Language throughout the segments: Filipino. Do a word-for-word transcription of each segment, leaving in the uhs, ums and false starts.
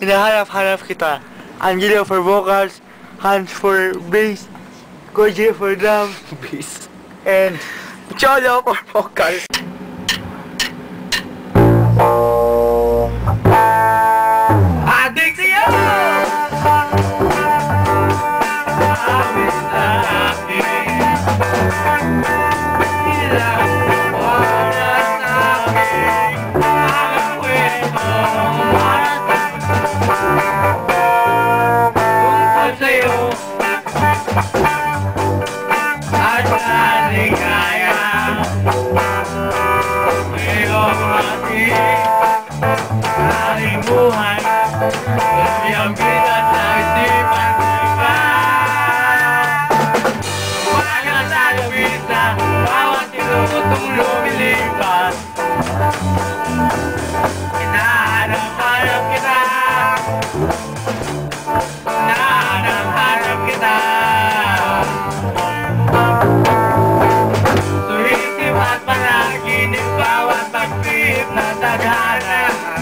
hinahanap-hanap kita. Angelo for vocals, Hans for bass, Koji for drums, Bass. and Cholo for vocals. Adik siya! Buhay, ang bigat na isipan ka. Wala sa labisa, bawat tinututong lumilipas. Hinahanap-hanap kita, hinahanap-hanap kita. Suhisip at panaginip, bawat pagpip na tadhana.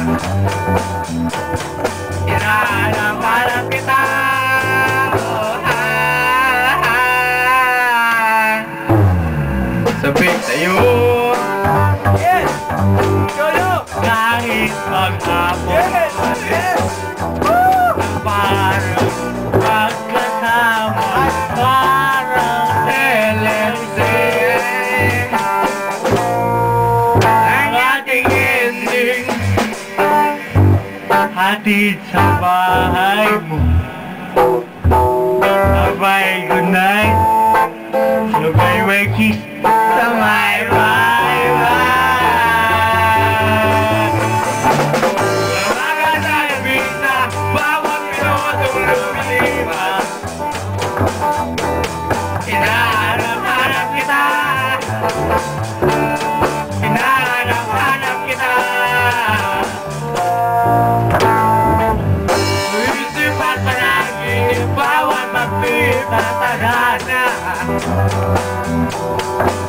Hinahanap-hanap kita, oh, ah, ah. Sabik sa'yo, Yes! Cholo! kahit maghapon. Yes! Yes! Parang pagkasama, parang telesing. Ang ating ending, hatid sa bahay mo. Sabay good night, sabay may kiss sa may bye-bye. Mga talabisa, bawat pinutong lumilipas. Hinahanap-hanap kita, hinahanap-hanap kita. Isip at panaginip, bawat magpip na tadhana.